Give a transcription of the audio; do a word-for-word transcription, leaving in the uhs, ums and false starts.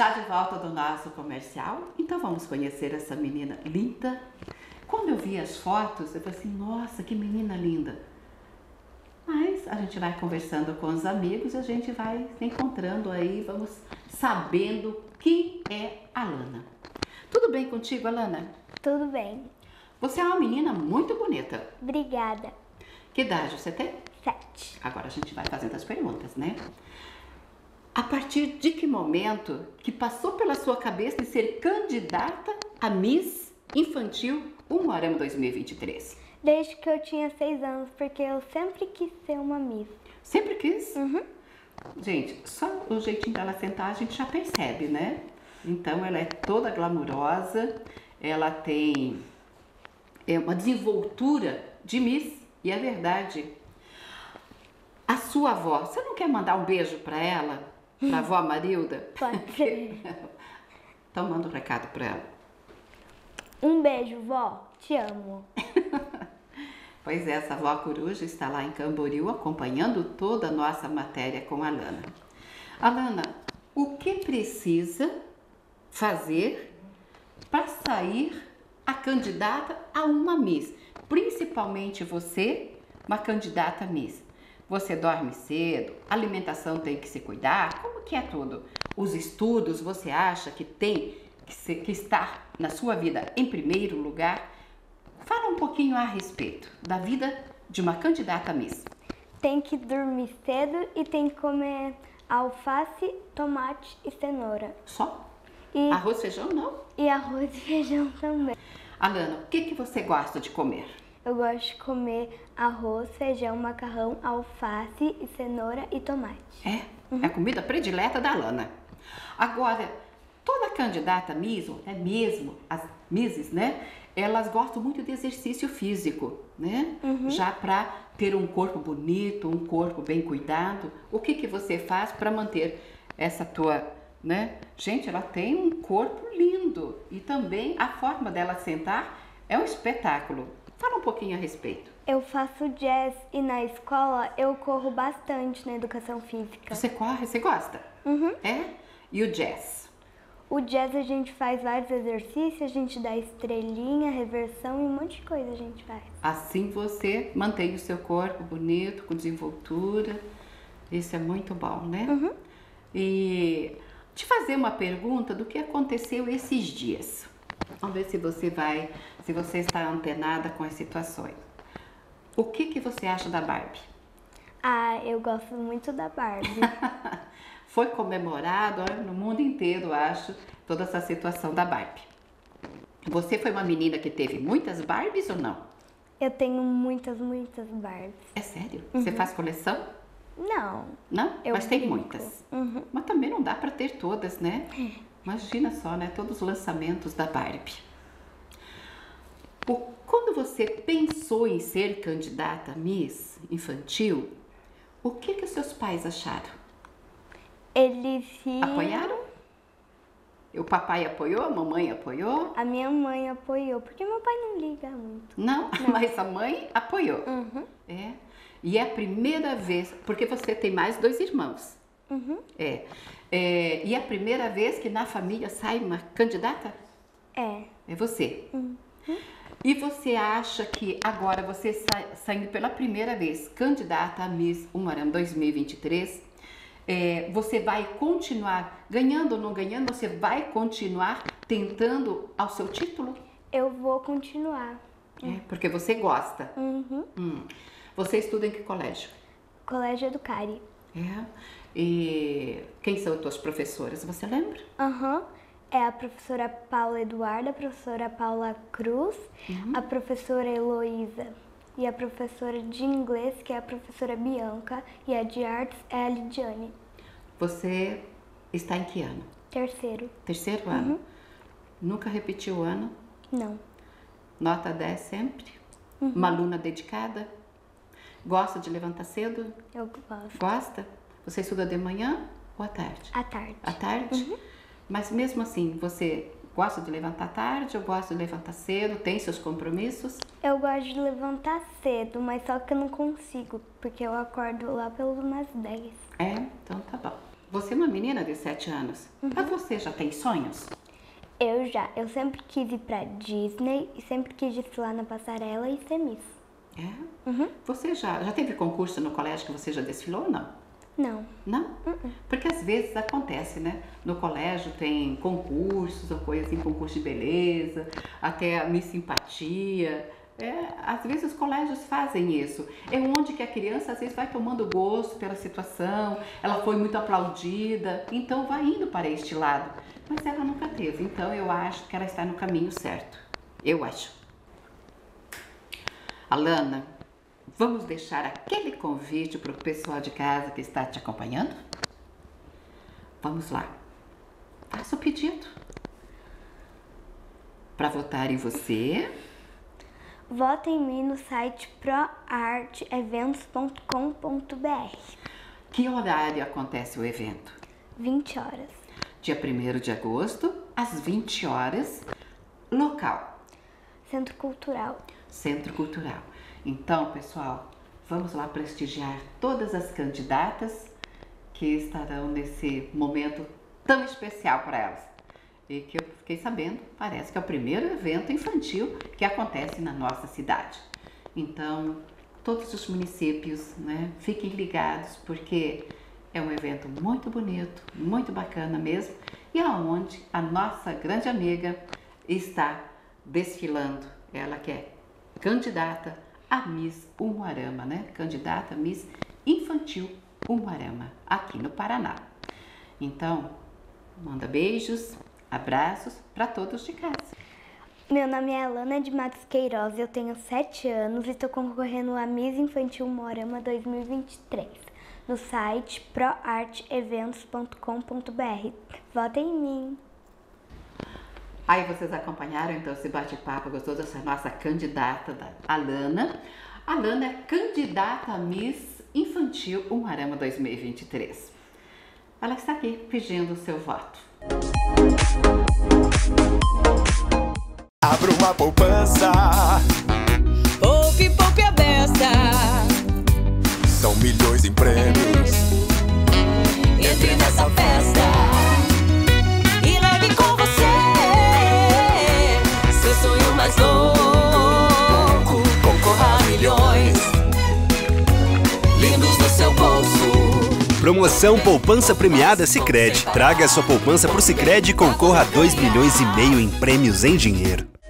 Já de volta do nosso comercial, então vamos conhecer essa menina linda. Quando eu vi as fotos, eu falei assim, nossa, que menina linda. Mas a gente vai conversando com os amigos e a gente vai se encontrando aí, vamos sabendo quem é a Alana. Tudo bem contigo, Alana? Tudo bem. Você é uma menina muito bonita. Obrigada. Que idade você tem? Sete. Agora a gente vai fazendo as perguntas, né? A partir de que momento que passou pela sua cabeça de ser candidata a Miss Infantil Umuarama dois mil e vinte e três? Desde que eu tinha seis anos, porque eu sempre quis ser uma Miss. Sempre quis? Uhum. Gente, só o jeitinho dela sentar a gente já percebe, né? Então ela é toda glamurosa, ela tem é, uma desenvoltura de Miss, e é verdade. A sua avó, você não quer mandar um beijo para ela? Pra avó Marilda? Pode ser. Então manda um recado pra ela. Um beijo, vó. Te amo. Pois é, essa avó coruja está lá em Camboriú acompanhando toda a nossa matéria com a Alana. Alana, o que precisa fazer para sair a candidata a uma Miss? Principalmente você, uma candidata a Miss. Você dorme cedo, a alimentação tem que se cuidar, como que é tudo? Os estudos, você acha que tem que, ser, que estar na sua vida em primeiro lugar? Fala um pouquinho a respeito da vida de uma candidata a Miss. Tem que dormir cedo e tem que comer alface, tomate e cenoura. Só? E, Arroz, feijão, não? e arroz e feijão também. Alana, o que, que você gosta de comer? Eu gosto de comer arroz, feijão, macarrão, alface, e cenoura e tomate. É? É a comida predileta da Alana. Agora, toda candidata Miss, é mesmo as Misses, né? Elas gostam muito de exercício físico, né? Uhum. Já para ter um corpo bonito, um corpo bem cuidado. O que que você faz para manter essa tua, né? Gente, ela tem um corpo lindo e também a forma dela sentar é um espetáculo. Fala um pouquinho a respeito. Eu faço jazz e na escola eu corro bastante na educação física. Você corre, você gosta? Uhum. É? E o jazz? O jazz a gente faz vários exercícios, a gente dá estrelinha, reversão e um monte de coisa a gente faz. Assim você mantém o seu corpo bonito, com desenvoltura. Isso é muito bom, né? Uhum. E te fazer uma pergunta do que aconteceu esses dias. Vamos ver se você vai, se você está antenada com as situações. O que que você acha da Barbie? Ah, eu gosto muito da Barbie. Foi comemorado olha, no mundo inteiro, acho, toda essa situação da Barbie. Você foi uma menina que teve muitas Barbies ou não? Eu tenho muitas, muitas Barbies. É sério? Uhum. Você faz coleção? Não. Não? Eu Mas tem brinco. muitas. Uhum. Mas também não dá para ter todas, né? Imagina só, né? Todos os lançamentos da Barbie. O, quando você pensou em ser candidata a Miss Infantil, o que que os seus pais acharam? Eles riam. Apoiaram? O papai apoiou? A mamãe apoiou? A minha mãe apoiou, porque meu pai não liga muito. Não, não. Mas a mãe apoiou. Uhum. É. E é a primeira vez, porque você tem mais dois irmãos. Uhum. É. É. E é a primeira vez que na família sai uma candidata? É. É você. Uhum. E você acha que agora você sa saindo pela primeira vez candidata a Miss Umuarama dois mil e vinte e três, é, você vai continuar ganhando ou não ganhando? Você vai continuar tentando ao seu título? Eu vou continuar. É, porque você gosta. Uhum. Hum. Você estuda em que colégio? Colégio Educare. É. E quem são as tuas professoras? Você lembra? Aham. Uhum. É a professora Paula Eduarda, a professora Paula Cruz, uhum. a professora Heloísa e a professora de inglês, que é a professora Bianca, e a de artes é a Lidiane. Você está em que ano? Terceiro. Terceiro ano? Uhum. Nunca repetiu o ano? Não. Nota dez sempre? Uhum. Uma aluna dedicada? Gosta de levantar cedo? Eu gosto. Gosta? Você estuda de manhã ou à tarde? À tarde. À tarde? Uhum. Mas mesmo assim, você gosta de levantar tarde ou gosta de levantar cedo? Tem seus compromissos? Eu gosto de levantar cedo, mas só que eu não consigo, porque eu acordo lá pelas umas dez. É? Então tá bom. você é uma menina de sete anos, uhum. Mas você já tem sonhos? Eu já. Eu sempre quis ir pra Disney e sempre quis desfilar na passarela e ser Miss. É? Uhum. Você já, já teve concurso no colégio que você já desfilou ou não? Não. Não? Uhum. Porque às vezes acontece, né? No colégio tem concursos ou coisa assim, concurso de beleza, até a Miss Simpatia. É, às vezes os colégios fazem isso. É onde que a criança às vezes vai tomando gosto pela situação, ela foi muito aplaudida, então vai indo para este lado. Mas ela nunca teve, então eu acho que ela está no caminho certo. Eu acho. Alana, vamos deixar aquele convite para o pessoal de casa que está te acompanhando? Vamos lá. Faça o pedido. Para votar em você... Vota em mim no site pro arte eventos ponto com ponto b r. Que horário acontece o evento? vinte horas. Dia primeiro de agosto, às vinte horas. Local? Centro Cultural. Centro Cultural. Então, pessoal, vamos lá prestigiar todas as candidatas que estarão nesse momento tão especial para elas. E que eu fiquei sabendo, parece que é o primeiro evento infantil que acontece na nossa cidade. Então, todos os municípios, né, fiquem ligados, porque é um evento muito bonito, muito bacana mesmo, e aonde a nossa grande amiga está desfilando. Ela que é candidata a Miss Umuarama, né? Candidata a Miss Infantil Umuarama, aqui no Paraná. Então, manda beijos, abraços para todos de casa. Meu nome é Alana de Matos Queiroz, eu tenho sete anos e estou concorrendo a Miss Infantil Umuarama dois mil e vinte e três no site pro arte eventos ponto com ponto b r. Votem em mim! Aí vocês acompanharam então esse bate-papo gostoso dessa nossa candidata, da Alana. A Alana é candidata a Miss Infantil Umuarama dois mil e vinte e três. Ela está aqui pedindo o seu voto. Abra uma poupança. Poupe, poupe a beça. São milhões em prêmios. Entre nessa festa e leve com você seu sonho mais louco. Concorra a milhões lindos no seu bolso. Promoção Poupança Premiada Sicredi. Traga a sua poupança pro Sicredi e concorra a dois milhões e meio em prêmios em dinheiro.